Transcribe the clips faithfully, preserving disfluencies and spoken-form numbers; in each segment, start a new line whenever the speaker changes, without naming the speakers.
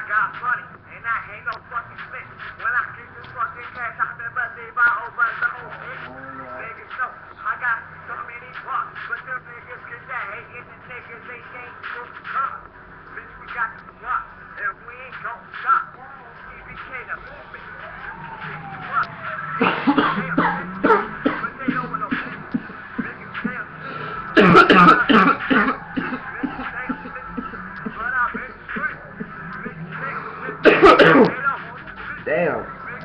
got money, and I ain't no fucking bitch. When I keep this fucking cash, I never leave my over the whole bitch. Niggas know I got so many bucks, but them niggas get that hating and niggas they ain't no cars. Bitch, we got the block, and we ain't gon' stop. E B K the movement. But they don't want no bitch. Niggas damn shit.
Damn.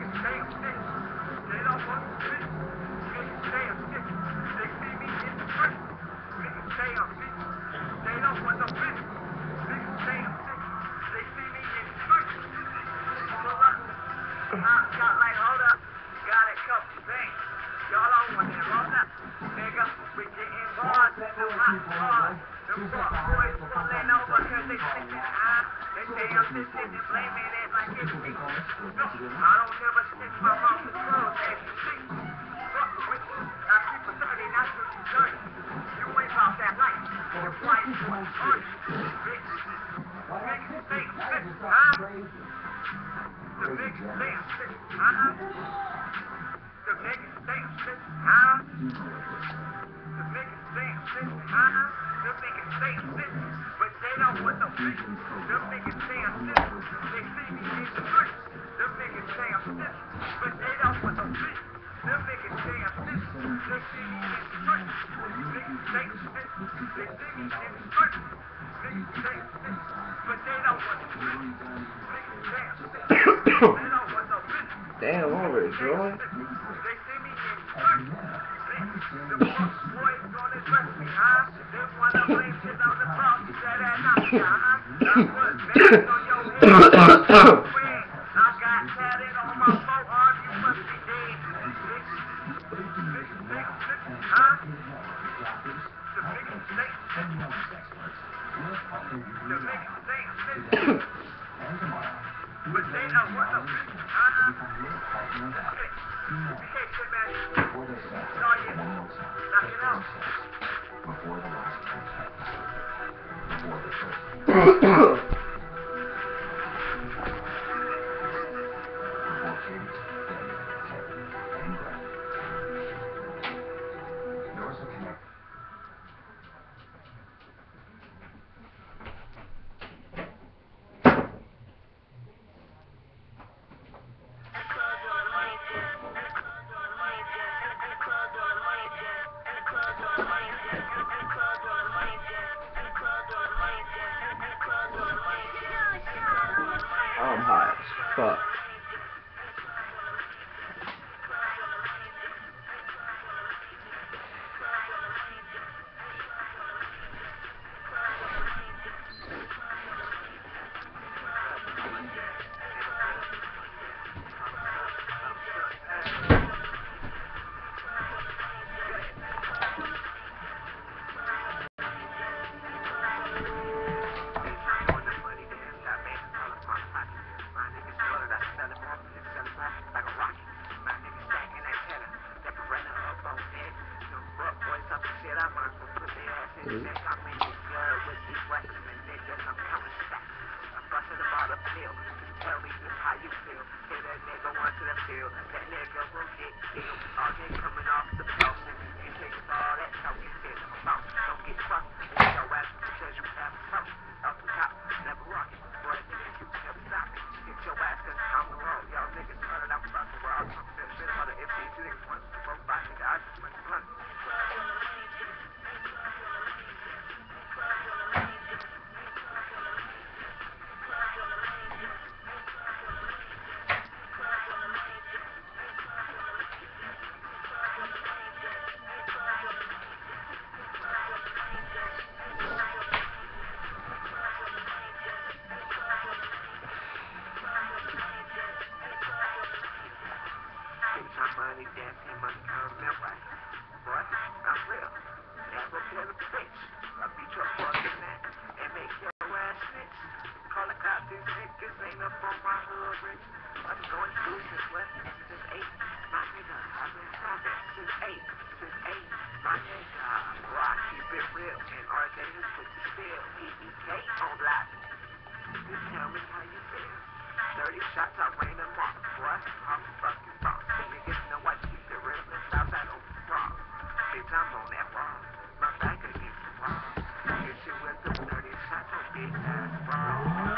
Damn, over it, Joy. I'm hot as fuck. Money, dancing, money, come that way. Boy, I'm real. Never tell a bitch. I'll beat your fucking neck and make your ass snitch. Call the cops, these niggas ain't up on my hood, bitch. I'm going through since what? Since eight. My nigga, I've been stopping since eight. Since eight. My nigga, boy, I keep it real. And R J is with the still. E B K on lock. Just tell me how you feel. thirty shots, I rain them off. Boy, I'm fucking boss. Niggas know I keep it real inside that old frog. Bitch, I'm on that wall. My back against the wall. Hit you with the thirty shots, I big ass ball.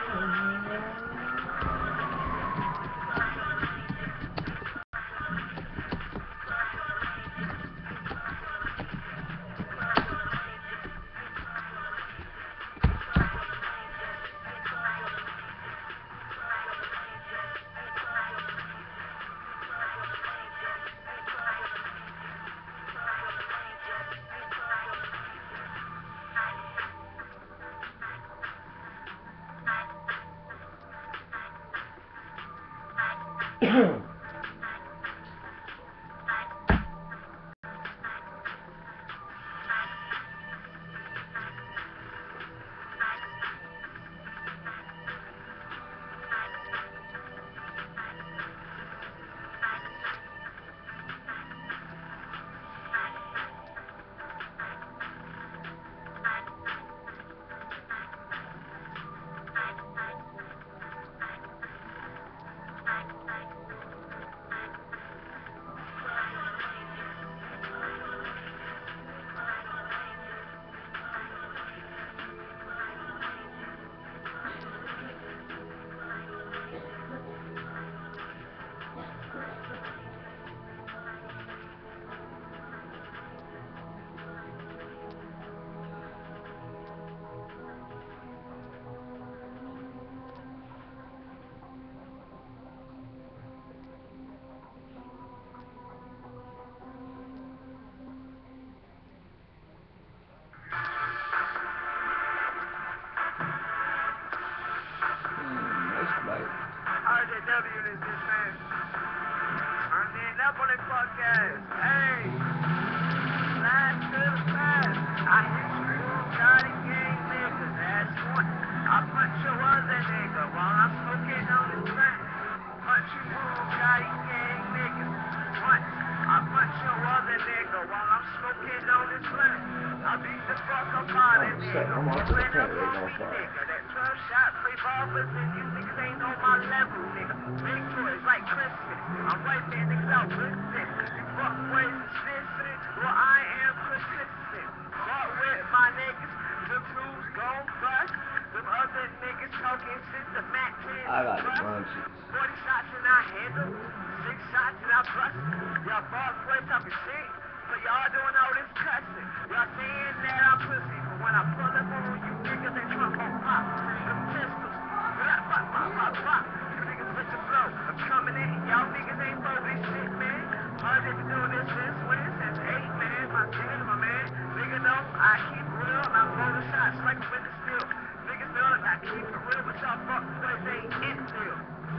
I got the munchies.
forty shots and I handle, six shots and I bust. Y'all boss boy talking shit, so y'all doing all this cussing. Y'all saying that I'm pussy, but when I pull up on you niggas, they trump on pop. Them pistols, pop, pop, pop, pop, pop. You niggas with the flow, I'm coming in. Y'all niggas ain't for this shit, man. Hard to do this since when? Since eight, man. My dad, my man. Nigga know I keep real, and I blow the shots like a winter steel. Niggas know I keep it real, but y'all fuck boys ain't in still.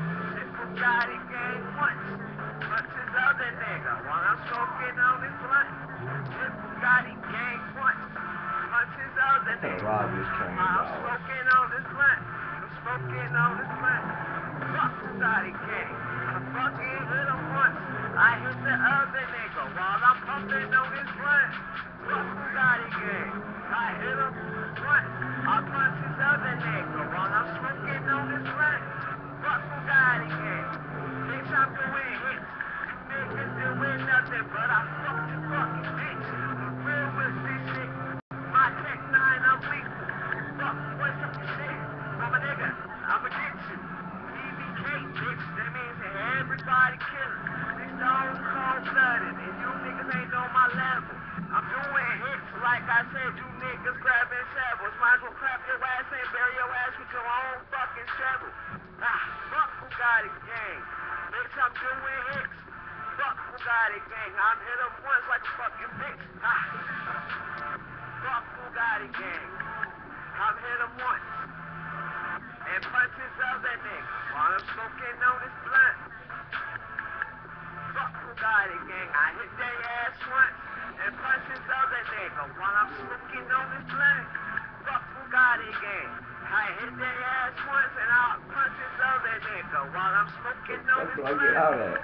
Bugatti gang once, but this other nigga while I'm smoking on this blunt. This Bugatti gang once, but this other nigga while I'm smoking on this blunt. I'm smoking on this blunt. Fuck Bugatti gang, I fucking hit him once. I hit the other nigga while I'm pumping on this blunt. Fuck Bugatti gang, I hit him once. I punch this other nigga while I'm smoking on this blunt. Fuck Bugatti gang. Bitch, I'm doing hits. You niggas doing nothing, but I fuck the fucking bitch. I'm real with this shit. My tech nine, I'm weak. Fuck, what's up with shit? I'm a nigga, I'ma get you. D B K, bitch, that means that everybody killing. This stone cold blooded, and you niggas ain't on my level. I'm doing hits, like I said, you niggas grabbing shovels. Might as well clap your ass and bury your ass with your own fucking shovel. Ah, fuck Bugatti gang. Bitch, I'm doing hits. Fuck Bugatti gang. I'm hit up once like a fucking bitch. Ah. Fuck Bugatti gang. I'm hit up once. And punch this other nigga while I'm smoking on this blunt. Fuck Bugatti gang. I hit their ass once. And punch this other nigga while I'm smoking on this blunt. Fuck Bugatti gang. I hit their ass once and I'll punch this other nigga while I'm smoking on this blunt.
That's what I get out at.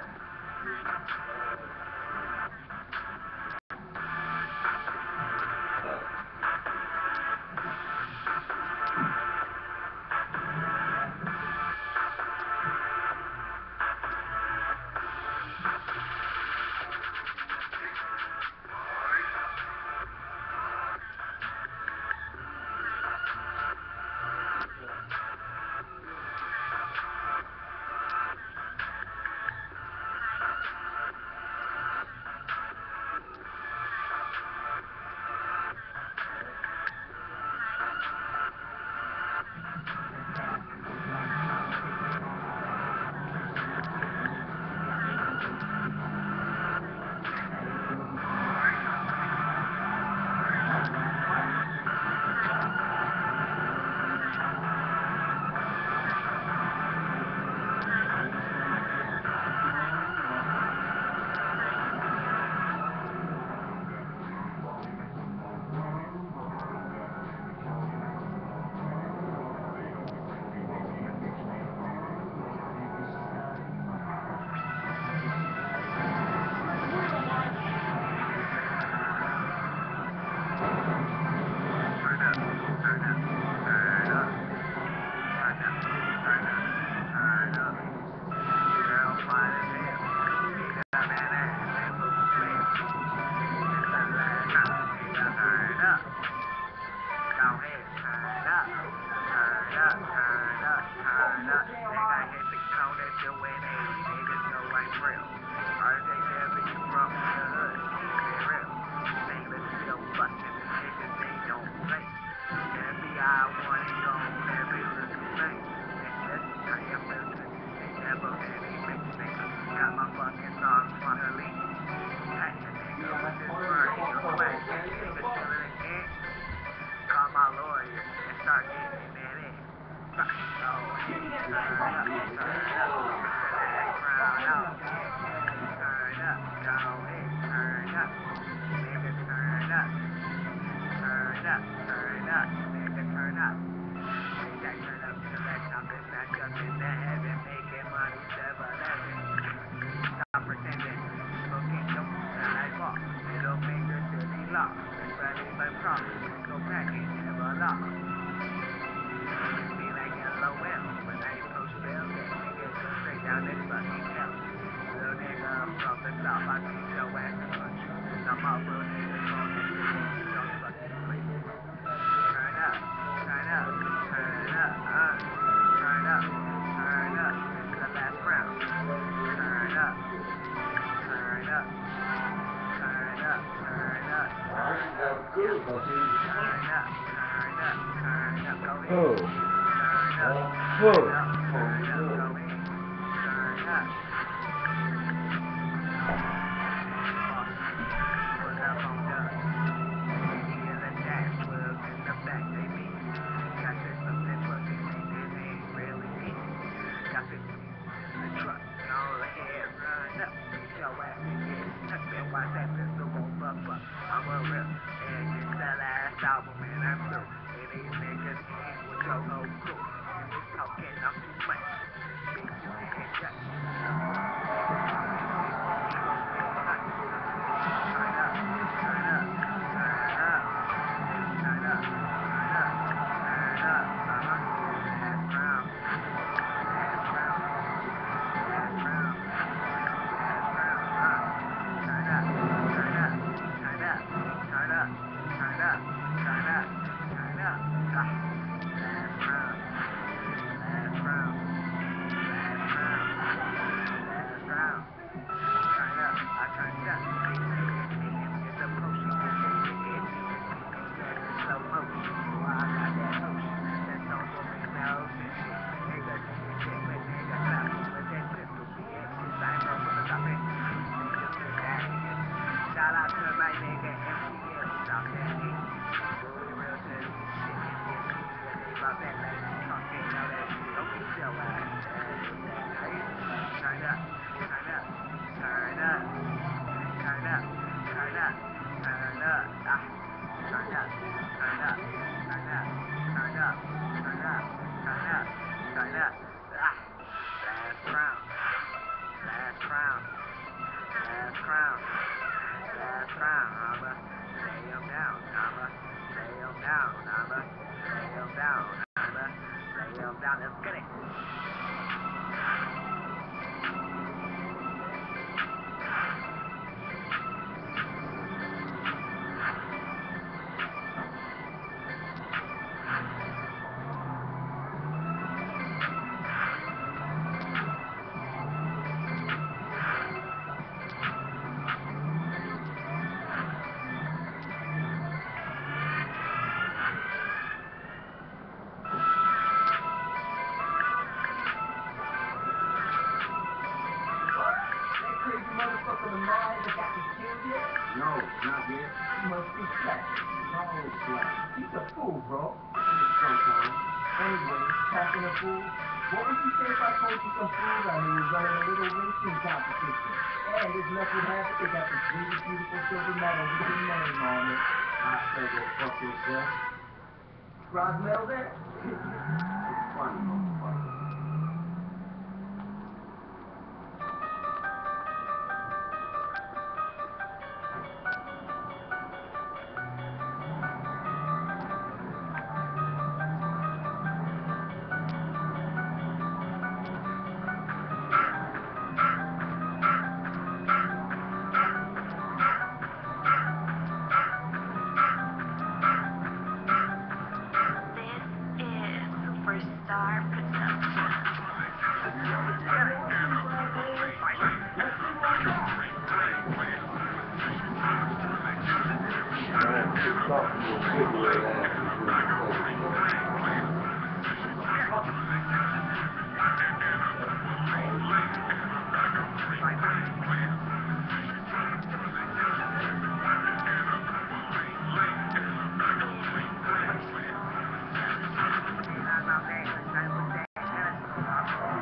Superstar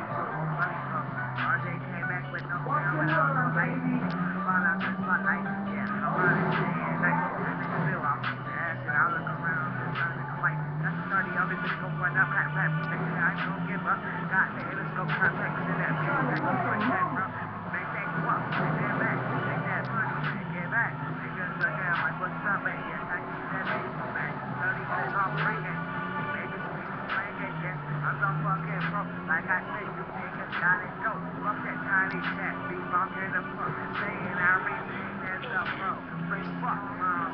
R J came back with no film and all the light. Fall out the spotlight. Yeah, come on and say it nice. That nigga Bill off. Yeah, shit, I look around. Just trying to fight. That's the thirty. I'll be finna go for another clap, clap. Nigga, I ain't gonna give up. God damn, let's go contact to that bitch. That you put that, bro. Make that go up. Take that back. Take that money. Take it back. Niggas look at like, what's up, man? Yes, I see that bitch go back. thirty plays off breaking. Niggas playing it, yeah. I'm so fucking broke. Like I said, you niggas gotta go. Fuck that tiny chat. Be off in the fuck. Saying I repeat that stuff, bro. Free fuck, mom.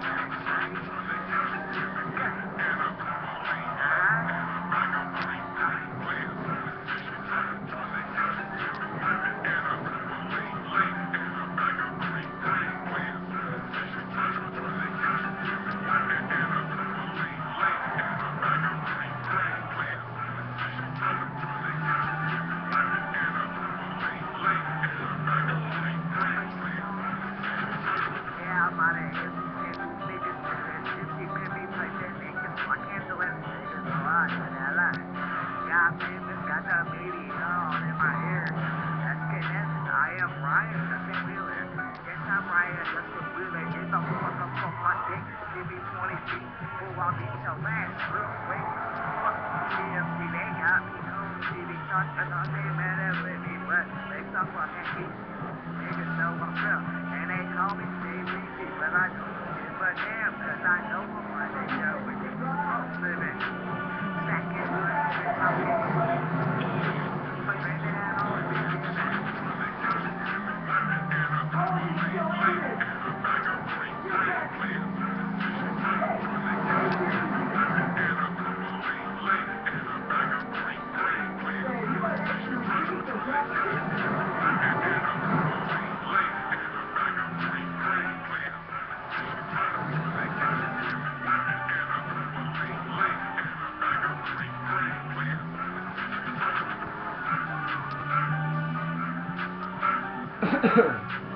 Ahem.